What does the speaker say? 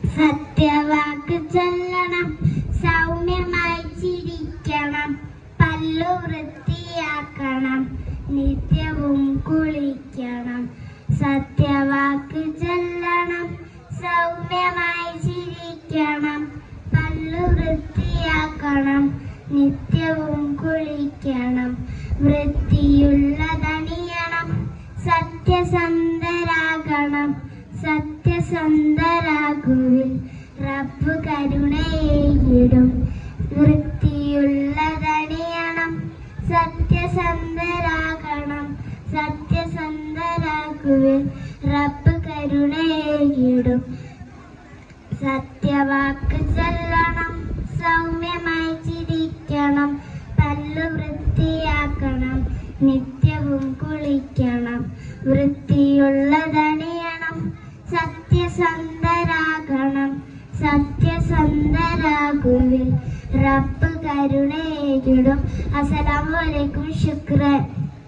സത്യവാക്ക് ചൊല്ലണം, സൗമ്യമായി ചിരിക്കണം, പല്ലു വൃത്തിയാക്കണം, നിത്യവും കുളിക്കണം. സത്യവാക്ക് ചൊല്ലണം, സൗമ്യമായി ചിരിക്കണം, പല്ലു വൃത്തിയാക്കണം, നിത്യവും കുളിക്കണം. വൃത്തിയുള്ളതണിയണം, സത്യസന്ധരാകണം, സത്യസന്ധരാകുവിൻ റബ്ബ് കരുണയേകിടും. വൃത്തിയുള്ളതണിയണം, സത്യസന്ധരാകണം, സത്യസന്ധരാകുവിൻ റബ്ബ് കരുണയേകിടും. സത്യവാക്ക് ചൊല്ലണം, സൗമ്യമായി ചിരിക്കണം, പല്ലു വൃത്തിയാക്കണം, നിത്യവും കുളിക്കണം. വൃത്തിയുള്ളതണിയണം, സത്യസന്ധരാകണം, സത്യസന്ധരാകുവിൻ റബ്ബ് കരുണയേകിടും. അസ്സലാമു അലൈക്കും. ശുക്രൻ.